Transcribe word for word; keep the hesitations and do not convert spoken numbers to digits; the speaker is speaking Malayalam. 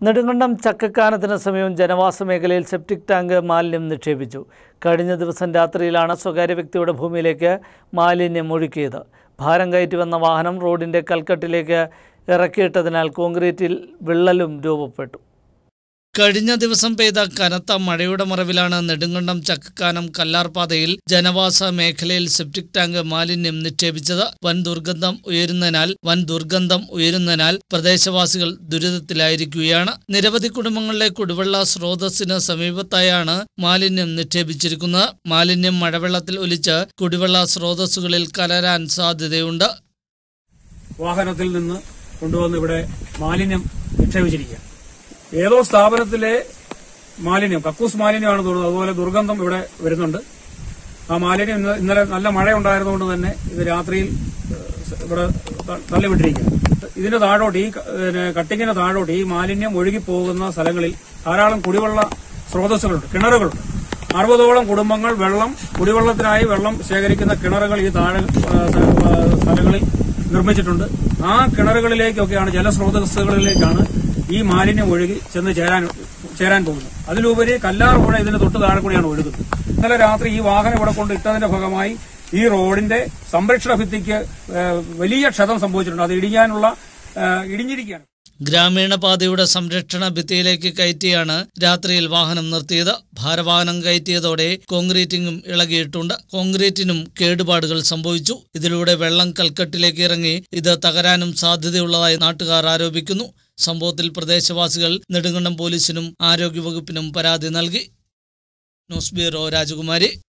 നെടുങ്കണ്ടം ചക്കക്കാനത്തിന് സമീപം ജനവാസ മേഖലയിൽ സെപ്റ്റിക് ടാങ്ക് മാലിന്യം നിക്ഷേപിച്ചു. കഴിഞ്ഞ ദിവസം രാത്രിയിലാണ് സ്വകാര്യ വ്യക്തിയുടെ ഭൂമിയിലേക്ക് മാലിന്യം ഒഴുക്കിയത്. ഭാരം കയറ്റി വന്ന വാഹനം റോഡിൻ്റെ കൽക്കെട്ടിലേക്ക് ഇറക്കിയിട്ടതിനാൽ കോൺക്രീറ്റിൽ വിള്ളലും രൂപപ്പെട്ടു. കഴിഞ്ഞ ദിവസം പെയ്ത കനത്ത മഴയുടെ മറവിലാണ് നെടുങ്കണ്ടം ചക്കക്കാനം കല്ലാർപാതയിൽ ജനവാസ മേഖലയിൽ സെപ്റ്റിക് ടാങ്ക് മാലിന്യം നിക്ഷേപിച്ചത്. വൻ ദുർഗന്ധം ഉയരുന്നതിനാൽ വൻ ദുർഗന്ധം ഉയരുന്നതിനാൽ പ്രദേശവാസികൾ ദുരിതത്തിലായിരിക്കുകയാണ്. നിരവധി കുടുംബങ്ങളിലെ കുടിവെള്ള സ്രോതസ്സിന് സമീപത്തായാണ് മാലിന്യം നിക്ഷേപിച്ചിരിക്കുന്നത്. മാലിന്യം മഴവെള്ളത്തിൽ ഒലിച്ച് കുടിവെള്ള സ്രോതസ്സുകളിൽ കലരാൻ സാധ്യതയുണ്ട്. വാഹനത്തിൽ നിന്ന് കൊണ്ടുവന്ന് ഇവിടെ മാലിന്യം നിക്ഷേപിച്ചിരിക്കുക. ഏതോ സ്ഥാപനത്തിലെ മാലിന്യം, കക്കൂസ് മാലിന്യമാണ് തോന്നുന്നത്. അതുപോലെ ദുർഗന്ധം ഇവിടെ വരുന്നുണ്ട്. ആ മാലിന്യം ഇന്നലെ നല്ല മഴ ഉണ്ടായിരുന്നുകൊണ്ട് തന്നെ ഇത് രാത്രിയിൽ ഇവിടെ തള്ളിവിട്ടിരിക്കുക. ഇതിന് താഴോട്ട്, ഈ കട്ടിങ്ങിന് താഴോട്ട് ഈ മാലിന്യം ഒഴുകിപ്പോകുന്ന സ്ഥലങ്ങളിൽ ധാരാളം കുടിവെള്ള സ്രോതസ്സുകളുണ്ട്, കിണറുകളുണ്ട്. അറുപതോളം കുടുംബങ്ങൾ വെള്ളം കുടിവെള്ളത്തിനായി വെള്ളം ശേഖരിക്കുന്ന കിണറുകൾ ഈ താഴെ സ്ഥലങ്ങളിൽ നിർമ്മിച്ചിട്ടുണ്ട്. ആ കിണറുകളിലേക്കൊക്കെയാണ്, ജലസ്രോതസ്സുകളിലേക്കാണ് ഈ മാലിന്യം ഒഴുകി ചെന്ന് ചേരാൻ ചേരാൻ പോകുന്നത്. അതിലുപരി കല്ലാർ പുഴ ഇതിന് തൊട്ട് താഴെ കൂടിയാണ് ഒഴുകുന്നത്. ഇന്നലെ രാത്രി ഈ വാഹനം ഇവിടെ കൊണ്ട് ഇട്ടതിന്റെ ഭാഗമായി ഈ റോഡിന്റെ സംരക്ഷണ ഭിത്തിക്ക് വലിയ ക്ഷതം സംഭവിച്ചിട്ടുണ്ട്. അത് ഇടിയാനുള്ള ഇടിഞ്ഞിരിക്കുകയാണ്. ഗ്രാമീണ പാതയുടെ സംരക്ഷണ ഭിത്തിയിലേക്ക് കയറ്റിയാണ് രാത്രിയിൽ വാഹനം നിർത്തിയത്. ഭാരവാഹനം കയറ്റിയതോടെ കോൺക്രീറ്റിംഗും ഇളകിയിട്ടുണ്ട്. കോൺക്രീറ്റിനും കേടുപാടുകൾ സംഭവിച്ചു. ഇതിലൂടെ വെള്ളം കൽക്കെട്ടിലേക്ക് ഇറങ്ങി ഇത് തകരാനും സാധ്യതയുള്ളതായി നാട്ടുകാർ ആരോപിക്കുന്നു. സംഭവത്തിൽ പ്രദേശവാസികൾ നെടുങ്കണ്ടം പോലീസിനും ആരോഗ്യവകുപ്പിനും പരാതി നൽകി. ന്യൂസ് ബ്യൂറോ, രാജകുമാരി.